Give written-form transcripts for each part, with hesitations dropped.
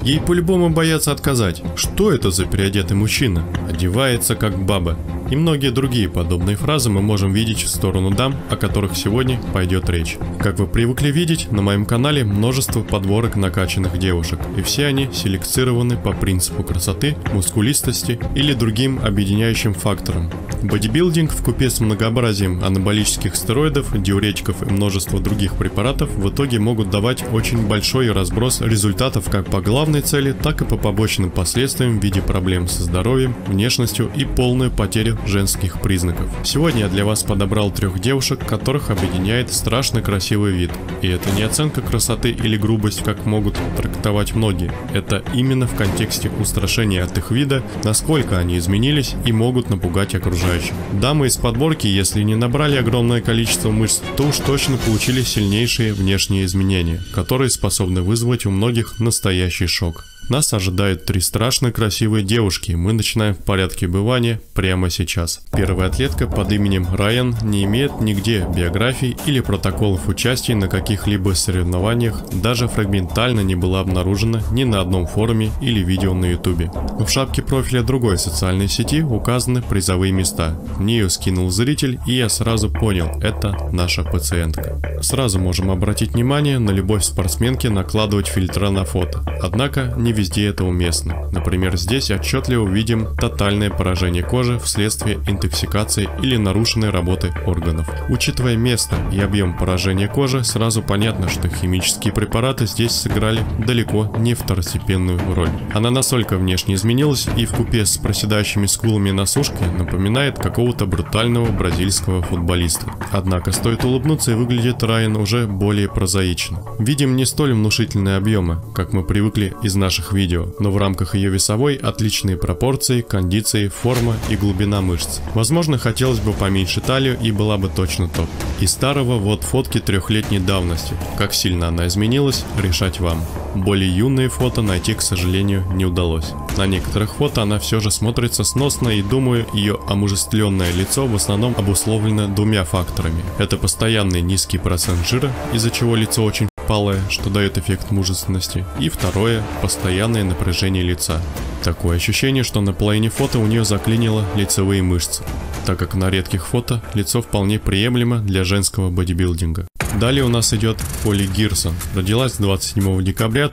Ей по-любому боятся отказать. Что это за переодетый мужчина? Одевается как баба. И многие другие подобные фразы мы можем видеть в сторону дам, о которых сегодня пойдет речь. Как вы привыкли видеть, на моем канале множество подборок накачанных девушек, и все они селекцированы по принципу красоты, мускулистости или другим объединяющим факторам. Бодибилдинг вкупе с многообразием анаболических стероидов, диуретиков и множества других препаратов в итоге могут давать очень большой разброс результатов как по главной цели, так и по побочным последствиям в виде проблем со здоровьем, внешностью и полную потерю женских признаков. Сегодня я для вас подобрал 3 девушек, которых объединяет страшно красивый вид. И это не оценка красоты или грубость, как могут трактовать многие. Это именно в контексте устрашения от их вида, насколько они изменились и могут напугать окружающих. Дамы из подборки, если не набрали огромное количество мышц, то уж точно получили сильнейшие внешние изменения, которые способны вызвать у многих настоящий шок. Нас ожидают 3 страшно красивые девушки, и мы начинаем в порядке бывания прямо сейчас. Первая атлетка под именем Райан не имеет нигде биографий или протоколов участия на каких-либо соревнованиях, даже фрагментально не была обнаружена ни на одном форуме или видео на ютубе. Но в шапке профиля другой социальной сети указаны призовые места. Мне ее скинул зритель, и я сразу понял, это наша пациентка. Сразу можем обратить внимание на любовь спортсменки накладывать фильтра на фото. Однако не везде это уместно. Например, здесь отчетливо видим тотальное поражение кожи вследствие интоксикации или нарушенной работы органов. Учитывая место и объем поражения кожи, сразу понятно, что химические препараты здесь сыграли далеко не второстепенную роль. Она настолько внешне изменилась и вкупе с проседающими скулами на сушке напоминает какого-то брутального бразильского футболиста. Однако стоит улыбнуться, и выглядит Райан уже более прозаично. Видим не столь внушительные объемы, как мы привыкли из наших видео, но в рамках ее весовой отличные пропорции, кондиции, форма и глубина мышц. Возможно, хотелось бы поменьше талию, и была бы точно топ. Из старого вот фотки 3-летней давности. Как сильно она изменилась, решать вам. Более юные фото найти, к сожалению, не удалось. На некоторых фото она все же смотрится сносно, и думаю, ее омужествленное лицо в основном обусловлено 2 факторами. Это постоянный низкий процент жира, из-за чего лицо очень впалое, что дает эффект мужественности, и второе – постоянное напряжение лица. Такое ощущение, что на половине фото у нее заклинило лицевые мышцы, так как на редких фото лицо вполне приемлемо для женского бодибилдинга. Далее у нас идет Холли Гирсон. Родилась 27 декабря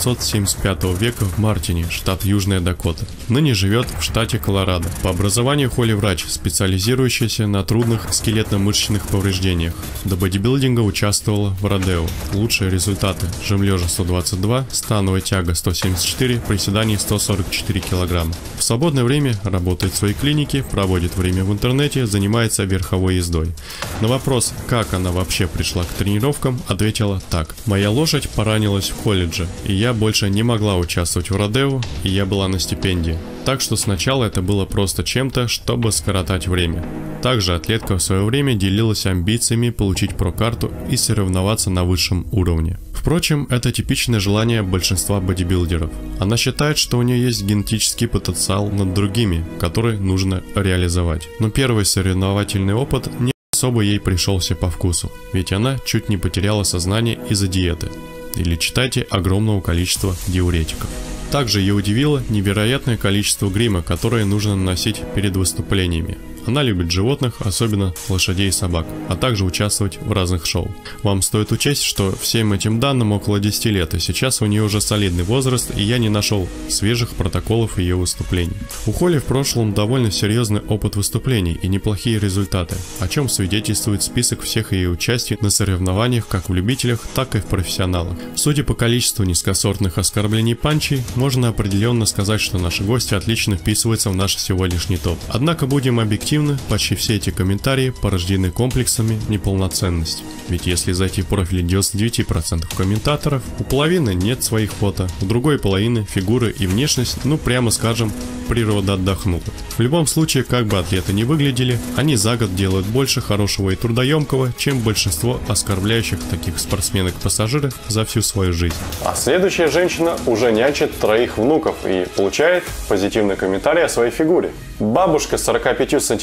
1975 века в Мартине, штат Южная Дакота. Ныне живет в штате Колорадо. По образованию Холли врач, специализирующийся на трудных скелетно-мышечных повреждениях. До бодибилдинга участвовала в родео. Лучшие результаты: жим лежа 122, становая тяга 174, приседаний 144 кг. В свободное время работает в своей клинике, проводит время в интернете, занимается верховой ездой. На вопрос, как она вообще пришла к тренировкам, ответила так: моя лошадь поранилась в колледже, и я больше не могла участвовать в родео, и я была на стипендии. Так что сначала это было просто чем-то, чтобы скоротать время. Также атлетка в свое время делилась амбициями получить про-карту и соревноваться на высшем уровне. Впрочем, это типичное желание большинства бодибилдеров. Она считает, что у нее есть генетический потенциал над другими, который нужно реализовать. Но первый соревновательный опыт не особо ей пришелся по вкусу, ведь она чуть не потеряла сознание из-за диеты. Или читайте огромного количества диуретиков. Также ее удивило невероятное количество грима, которое нужно наносить перед выступлениями. Она любит животных, особенно лошадей и собак, а также участвовать в разных шоу. Вам стоит учесть, что всем этим данным около 10 лет, и сейчас у нее уже солидный возраст, и я не нашел свежих протоколов ее выступлений. У Холли в прошлом довольно серьезный опыт выступлений и неплохие результаты, о чем свидетельствует список всех ее участий на соревнованиях как в любителях, так и в профессионалах. Судя по количеству низкосортных оскорблений панчей, можно определенно сказать, что наши гости отлично вписываются в наш сегодняшний топ. Однако будем объективны, почти все эти комментарии порождены комплексами неполноценности. Ведь если зайти в профиль 99% комментаторов, у половины нет своих фото, у другой половины фигуры и внешность, ну прямо скажем, природа отдохнула. В любом случае, как бы атлеты ни выглядели, они за год делают больше хорошего и трудоемкого, чем большинство оскорбляющих таких спортсменок-пассажиров за всю свою жизнь. А следующая женщина уже нянчит 3 внуков и получает позитивный комментарий о своей фигуре. Бабушка с 45 сантиметров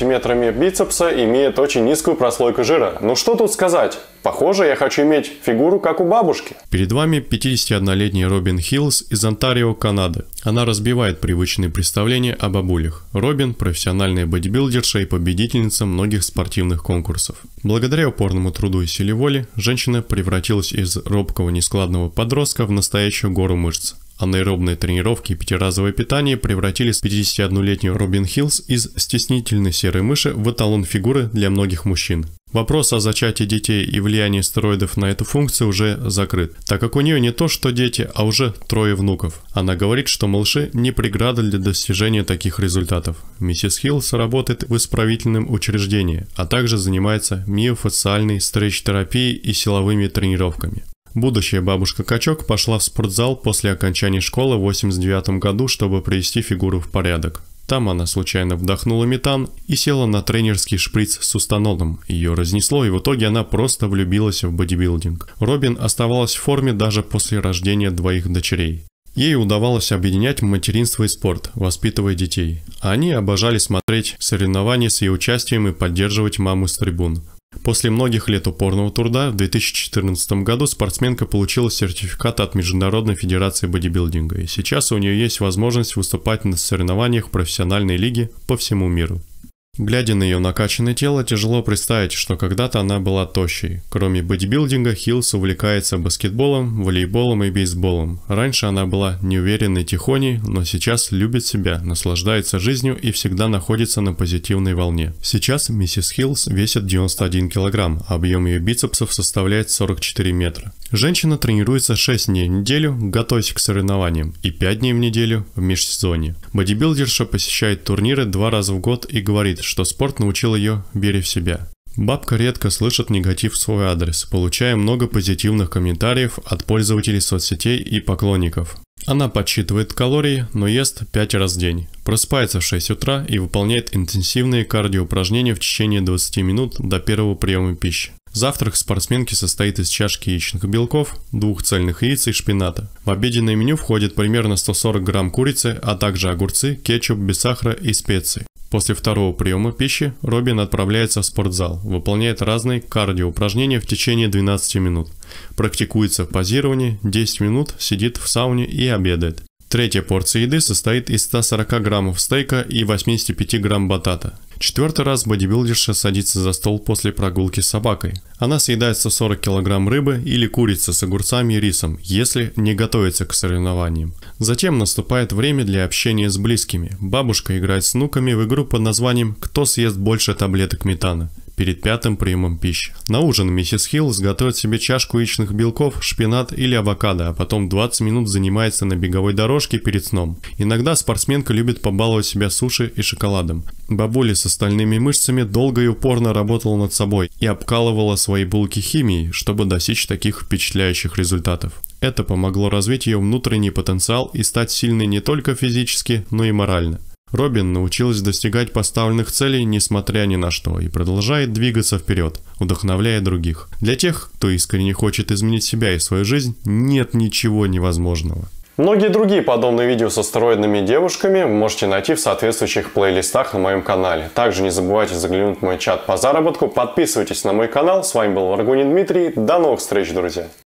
сантиметрами бицепса имеет очень низкую прослойку жира. Ну что тут сказать? Похоже, я хочу иметь фигуру, как у бабушки. Перед вами 51-летняя Робин Хиллс из Онтарио, Канады. Она разбивает привычные представления о бабулях. Робин – профессиональная бодибилдерша и победительница многих спортивных конкурсов. Благодаря упорному труду и силе воли, женщина превратилась из робкого нескладного подростка в настоящую гору мышц. Анаэробные тренировки и пятиразовое питание превратили 51-летнюю Робин Хиллс из стеснительной серой мыши в эталон фигуры для многих мужчин. Вопрос о зачатии детей и влиянии стероидов на эту функцию уже закрыт, так как у нее не то что дети, а уже 3 внуков. Она говорит, что малыши не преграда для достижения таких результатов. Миссис Хиллс работает в исправительном учреждении, а также занимается миофасциальной стретч-терапией и силовыми тренировками. Будущая бабушка-качок пошла в спортзал после окончания школы в 1989 году, чтобы привести фигуру в порядок. Там она случайно вдохнула метан и села на тренерский шприц с устаноном. Ее разнесло, и в итоге она просто влюбилась в бодибилдинг. Робин оставалась в форме даже после рождения 2 дочерей. Ей удавалось объединять материнство и спорт, воспитывая детей. Они обожали смотреть соревнования с ее участием и поддерживать маму с трибун. После многих лет упорного труда в 2014 году спортсменка получила сертификат от Международной федерации бодибилдинга, и сейчас у нее есть возможность выступать на соревнованиях профессиональной лиги по всему миру. Глядя на ее накачанное тело, тяжело представить, что когда-то она была тощей. Кроме бодибилдинга, Хиллс увлекается баскетболом, волейболом и бейсболом. Раньше она была неуверенной тихоней, но сейчас любит себя, наслаждается жизнью и всегда находится на позитивной волне. Сейчас миссис Хиллс весит 91 килограмм, а объем ее бицепсов составляет 44 метра. Женщина тренируется 6 дней в неделю, готовясь к соревнованиям, и 5 дней в неделю в межсезонье. Бодибилдерша посещает турниры 2 раза в год и говорит, что спорт научил ее вере в себя. Бабка редко слышит негатив в свой адрес, получая много позитивных комментариев от пользователей соцсетей и поклонников. Она подсчитывает калории, но ест 5 раз в день. Просыпается в 6 утра и выполняет интенсивные кардиоупражнения в течение 20 минут до первого приема пищи. Завтрак спортсменки состоит из чашки яичных белков, 2 цельных яиц и шпината. В обеденное меню входит примерно 140 грамм курицы, а также огурцы, кетчуп без сахара и специй. После второго приема пищи Робин отправляется в спортзал, выполняет разные кардиоупражнения в течение 12 минут. Практикуется в позировании, 10 минут сидит в сауне и обедает. Третья порция еды состоит из 140 граммов стейка и 85 грамм батата. 4-й раз бодибилдерша садится за стол после прогулки с собакой. Она съедает 140 килограмм рыбы или курицы с огурцами и рисом, если не готовится к соревнованиям. Затем наступает время для общения с близкими. Бабушка играет с внуками в игру под названием «Кто съест больше таблеток метана?» перед 5-м приемом пищи. На ужин миссис Хиллс готовит себе чашку яичных белков, шпинат или авокадо, а потом 20 минут занимается на беговой дорожке перед сном. Иногда спортсменка любит побаловать себя суши и шоколадом. Бабуля с остальными мышцами долго и упорно работала над собой и обкалывала свои булки химией, чтобы достичь таких впечатляющих результатов. Это помогло развить ее внутренний потенциал и стать сильной не только физически, но и морально. Робин научилась достигать поставленных целей несмотря ни на что и продолжает двигаться вперед, вдохновляя других. Для тех, кто искренне хочет изменить себя и свою жизнь, нет ничего невозможного. Многие другие подобные видео со стероидными девушками вы можете найти в соответствующих плейлистах на моем канале. Также не забывайте заглянуть в мой чат по заработку, подписывайтесь на мой канал. С вами был Варгунин Дмитрий. До новых встреч, друзья!